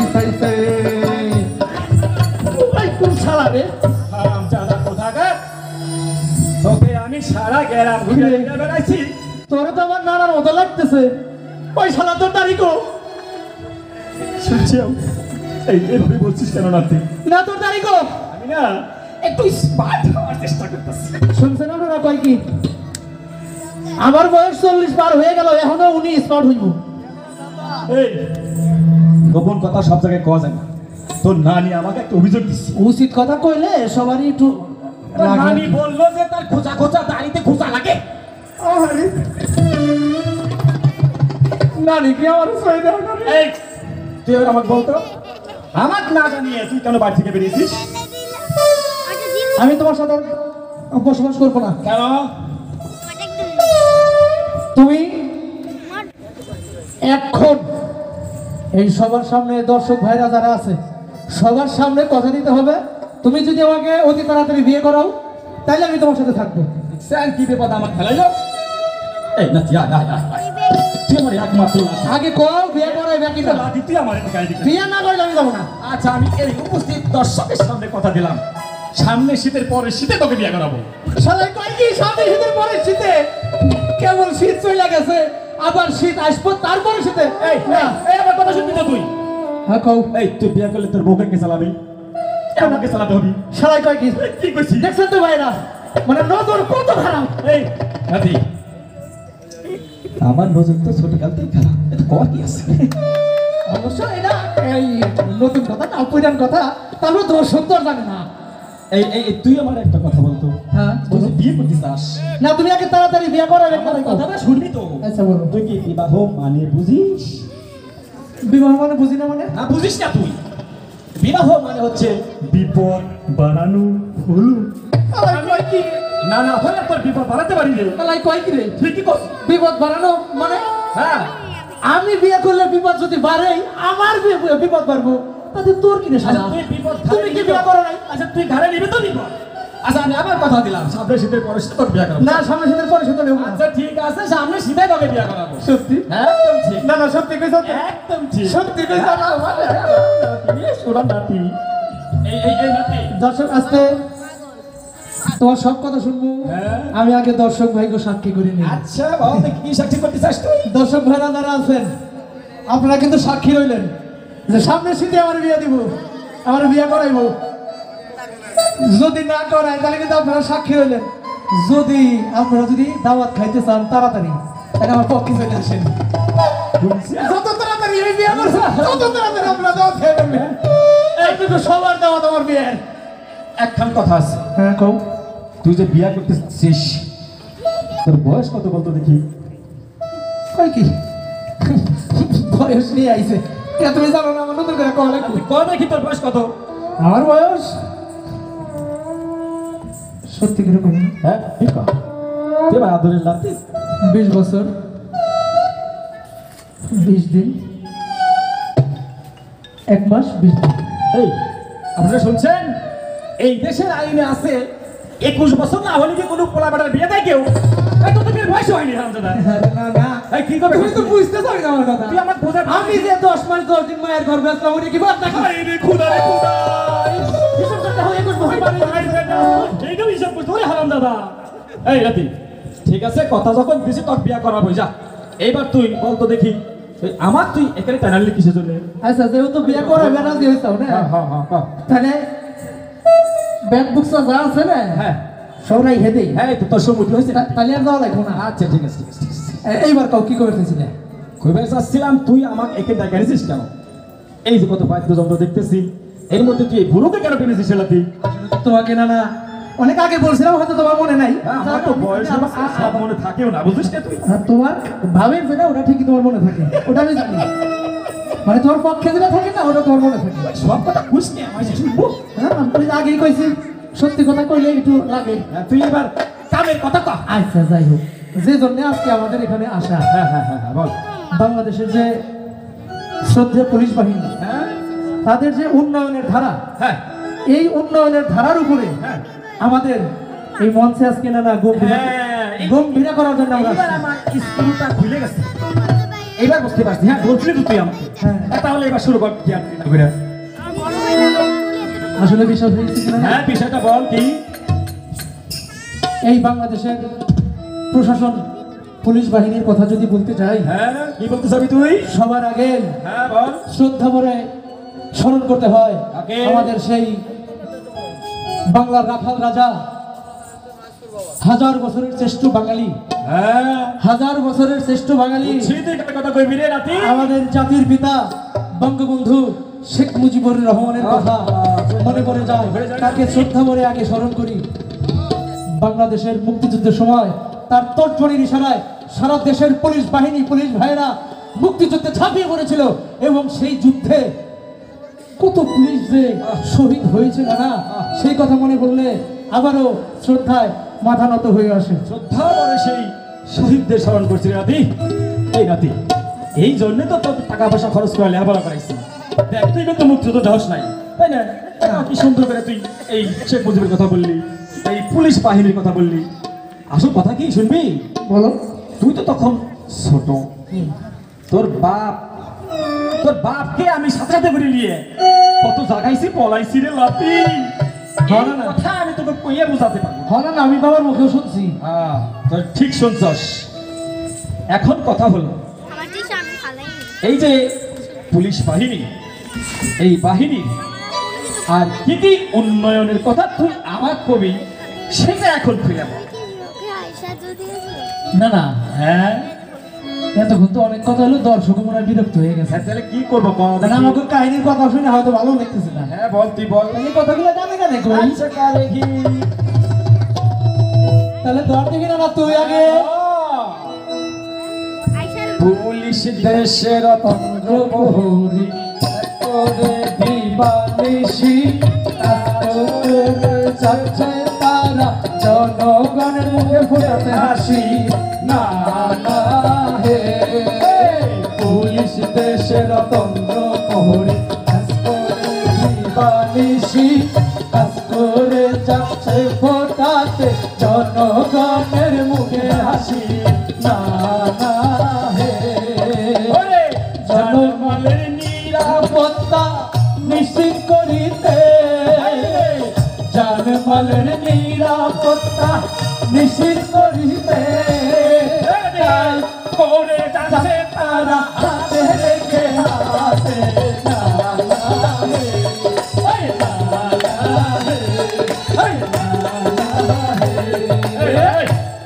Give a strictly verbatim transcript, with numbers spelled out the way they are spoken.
উঠাইছে ওই কোন শালা রে হারাম জাদা কোথাকার তোকে আমি সারা গ্রাম ঘুরে বেড়াইছি তোরে তো আমার নানার মতো লাগতেছে ওই শালা তোর তারিখও শুনছি এই এভাবে বলছিস কেন না তুই না তোর তারিখও আমি না একটু স্মার্ট হওয়ার চেষ্টা করতেছি শুনছেন আপনারা কয় কি আমার বয়স চল্লিশ পার হয়ে গেল এখনো উনি স্মার্ট হইব এই গোপন কথা সব জায়গায় কওয়া যায় না তোর নানি আমাকে একটা অভিযোগ দিচ্ছে উচিত কথা কইলে সবারই একটু তোর নানি বললো যে তার খোঁচা খোঁচা দাড়িতে খোঁচা লাগে আরে নানি কি আমার সই দাও না এই তুই এবার আমাকে বলতো আমার না জানিয়ে তুই কেন বাড়ি থেকে বেরিয়েছিস আমি তোমার সাথে বসবাস করবো না কেন তুমি এখন এই সবার সামনে দর্শক ভাইরা যারা আছে সবার সামনে কথা দিতে হবে তুমি যদি আমাকে অতি তাড়াতাড়ি বিয়ে করাও তাহলে আমি তোমার সাথে থাকবো স্যার কি বিপদ আমার ফেলাইলো এই না তুই আয় আয় আয় তুই আমার একমাত্র আগে কও বিয়ে করাই বাকি না লাদি তুই আমার গায়ে দিবি বিয়ে না করলে আমি যাবো না আচ্ছা আমি এই উপস্থিত দর্শকের সামনে কথা দিলাম সামনে শীতের পরে শীতে তোকে বিয়ে করাবো শালাই কয় কি সামনে শীতের পরে শীতে কেবল শীত চলে গেছে আবার শীত আসবো তারপরে শীতে এই এই আমার কথা শুনবি তো তুই হ্যাঁ কও এই তুই বিয়ে করলে তোর বউকে কে চালাবি আমাকে চালাতে হবে শালাই কয় কি কি কইছিস দেখছেন তো ভাইরা মানে নজর কত খারাপ এই হাতি আমার নজর তো ছোটকাল থেকে খারাপ এটা কর কি আছে অবশ্য এটা এই নতুন কথা না পুরান কথা তাহলে তো সুন্দর জানে না এই এই তুই আমার একটা কথা বলতো হ্যাঁ তুই যে বিয়ে করতে চাস না তুমি আগে তাড়াতাড়ি বিয়ে করো আমার কথাটা শুনবি তো আচ্ছা বলো তুই কি বিবাহ মানে বুঝিস বিবাহ মানে বুঝি না মানে না বুঝিস না তুই বিবাহ মানে হচ্ছে বিপদ বাড়ানো হলো আলাই কয় কি না না হলে তোর বিপদ বাড়াতে পারি রে আলাই কয় কি রে তুই কি করছিস বিপদ বাড়ানো মানে হ্যাঁ আমি বিয়ে করলে বিপদ যদি বাড়ে আমার বি- বিপদ বাড়বো তাতে তোর কি রে শালা তুই বিপদ তুমি কি বিয়ে করো নাই আচ্ছা তুই ঘরে নিবি তো বিপদ আচ্ছা আমি আবার কথা দিলাম সামনে শীতের পরে শীতে তোর বিয়ে করাবো না সামনে শীতের পরে শীত নেব আচ্ছা ঠিক আছে সামনে শীতে তোকে বিয়ে করাবো সত্যি হ্যাঁ একদম ঠিক না না সত্যি কইছ একদম ঠিক সত্যি কইছ না শোনা নাতি এই এই এই নাতি দর্শক আসতে তোমার সব কথা শুনবো হ্যাঁ। আমি আগে দর্শক ভাইকে সাক্ষী করে নিই আচ্ছা বাবা দেখি কি সাক্ষী করতে চাস তুই দর্শক ভাইরা যারা আছেন আপনারা কিন্তু সাক্ষী রইলেন যে সামনে শীতে আমার বিয়ে দিব আমার বিয়ে করাইবো যদি না করাই তাহলে কিন্তু আপনারা সাক্ষী রইলেন যদি আপনারা যদি দাওয়াত খাইতে চান তাড়াতাড়ি তাহলে আমার পক্ষে চলে আসেন যত তাড়াতাড়ি এই বিয়ে করছে তত তাড়াতাড়ি আপনারা দাওয়াত খাইবেন এই কিন্তু সবার দাওয়াত আমার বিয়ের একখান কথা আছে হ্যাঁ কও তুই যে বিয়ে করতেছিস তোর বয়স কত বলতো দেখি কই কি বয়স নিয়ে আইছে কে তুমি জানো না আমার নতুন করে কল লাগবে কয় দেখি তোর বয়স কত আমার বয়স সত্যি করে কই হ্যাঁ ঠিক কর তুই ভাই আদরের লাতি বিশ বছর বিশ দিন এক মাস বিশ দিন এই আপনারা শুনছেন এই দেশের আইনে আছে একুশ বছর না হলে কি কোনো পোলা বেটার বিয়ে দেয় কেউ এই তো তোর বয়স হয়নি হামজাদা না না এই কি করবে তুমি তো বুঝতে চাই না আমার কথা তুই আমার বোঝা আমি যে দশ মাস দশ দিন মায়ের ঘর বেসলাম উনি কি বাদ দেখো আরে রে খুদা রে খুদা হিসাব করতে হয় একুশ বছর বাড়ি এইটা হিসাব করতে ওরে হারামজাদা এই রাতি ঠিক আছে কথা যখন দিছি তোর বিয়ে করাবো যা এইবার তুই বল তো দেখি তুই আমার তুই এখানে টানালি কিসের জন্য আচ্ছা যেহেতু বিয়ে করে বেড়াতে হইতাও না হ্যাঁ হ্যাঁ হ্যাঁ হ্যাঁ তাহলে ব্যাংক বুকসা যা আছে না হ্যাঁ সবাই হেদেই হ্যাঁ তো তোর সম্মতি হয়েছে তাহলে আর যাওয়া লাগবো না আচ্ছা ঠিক আছে ঠিক আছে ঠিক আছে এ- এইবার কাউ কি করে ফেলছিলে কইবার চাচ্ছিলাম তুই আমাকে একে ডেকে এনেছিস কেন এই যে কত বাদ্যযন্ত্র দেখতেছি এর মধ্যে তুই এই বুড়োকে কেন টেনেছিস সেলাতি তোমাকে না না অনেক আগে বলছিলাম হয়তো তোমার মনে নাই আমার তো বয়স হলো, সব মনে থাকেও না বুঝিস না তুই আর তোমার ভাবের যেটা ওটা ঠিকই তোমার মনে থাকে ওটা আমি জানি মানে তোমার পক্ষে যেটা থাকে না ওটা তোমার মনে থাকে সব কথা খুশ নি আমার শুনবো হ্যাঁ আমি আগেই কইছি সত্যি কথা কইলে একটু লাগে হ্যাঁ, তুই এবার কামের কথা কহ আচ্ছা যাই হোক যে জন্য আজকে আমাদের এখানে আসা হ্যাঁ হ্যাঁ হ্যাঁ হ্যাঁ, বল বাংলাদেশের যে শ্রদ্ধেয় পুলিশ বাহিনী হ্যাঁ তাদের যে উন্নয়নের ধারা হ্যাঁ এই উন্নয়নের ধারার উপরে হ্যাঁ আমাদের এই মঞ্চে আজকে না না গম্ভীর হ্যাঁ, এই- গম্ভীরা করার জন্য আমরা এইবার আসছি। আমার স্কুলটা খুলে গেছে এবার বুঝতে পারছি। হ্যাঁ বলছিলি তো তুই আমাকে। হ্যাঁ। হ্যাঁ, তাহলে এবার শুরু কর কি আর কি না করে। আসলে বিষয় হয়েছে কিনা হ্যাঁ বিষয়টা বল কি? এই বাংলাদেশের প্রশাসন পুলিশ বাহিনীর কথা যদি বলতে চাই, হ্যাঁ কি বলতে চাবি তুই? সবার আগে হ্যাঁ বল। শ্রদ্ধা ভরে স্মরণ করতে হয় আগে? আমাদের সেই বাংলার রাখাল রাজা, হাজার বছরের শ্রেষ্ঠ বাঙালি, হ্যাঁ হাজার বছরের শ্রেষ্ঠ বাঙালি, ছিতে একটা কথা কইবি রে রাতি। আমাদের জাতির পিতা বঙ্গবন্ধু শেখ মুজিবুর রহমানের কথা মনে পড়ে যায়। তাকে শ্রদ্ধা ভরে আগে স্মরণ করি। বাংলাদেশের মুক্তিযুদ্ধের সময় তার তর্জনীর ইশারায় সারা দেশের পুলিশ বাহিনী, পুলিশ ভাইয়েরা মুক্তিযুদ্ধে ঝাঁপিয়ে পড়েছিল এবং সেই যুদ্ধে কত পুলিশ যে শহীদ হয়েছে না, সেই কথা মনে পড়লে আবারও শ্রদ্ধায় মাথা নত হয়ে আসে। শ্রদ্ধা করে সেই শহীদদের স্মরণ করছি রে রাতি। এই রাতি এই জন্য তো তোর টাকা পয়সা খরচ করে লেখাপড়া করাইছি। দেখ তুই কিন্তু মুক্তিযুদ্ধ দেহস নাই, তাই না? আহ, কি সুন্দর করে তুই এই শেখ মুজিবের কথা বললি, এই পুলিশ বাহিনীর কথা বললি। আসল কথা কি শুনবি? বলো। তুই তো তখন ছোট, তোর বাপ তোর বাপকে আমি সাথে সাথে করে নিয়ে কত জাগাইছি পলাইছি রে লাতি। না, না, না। কথা আমি তোকে কইয়া বুঝাতে পারবো। হয় না, আমি বাবার মুখেও শুনছি। হ্যাঁ তুই ঠিক শুনছস। এখন কথা হলো আমার টিস্যু আমি ফালাইনি। এই যে পুলিশ বাহিনী, এই বাহিনী আর কি কি উন্নয়নের কথা তুই আমার কবি, সেটা এখন ফিরে বল। ওকে আয়সা যদি না না, হ্যাঁ এতক্ষণ তো অনেক কথা হলো, দর্শক মনে হয় বিরক্ত হয়ে গেছে। হ্যাঁ, তাহলে কি করবো কও না, দেখি? আমাকে কাহিনীর কথা শুনে হয়তো ভালো লাগতেছে না। হ্যাঁ বল, তুই বল। এই কথাগুলো জানে কেন কই? আচ্ছা, কারে কি? তাহলে দর দেখি না, না তুই আগে। আয়সার পুলিশ দেশের তন্ত্র প্রহরী করে দিবানিশি, আজকে যাচ্ছে তারা জনগণের মুখে ফোটাতে হাসি। না না হে পুলিশ দেশের তন্ত্র প্রহরী দিবানিশি, কাজ করে যাচ্ছে ফোটাতে জনগণের মুখে হাসি। না না হে জনগণের নিরাপত্তা নিশ্চিত করিতে, জানমালের নিরাপত্তা নিশ্চিত করিতে করে যাচ্ছে তারা হাতে রেখে হাতে। না না হে, ওই না না হে, ওই না না হে।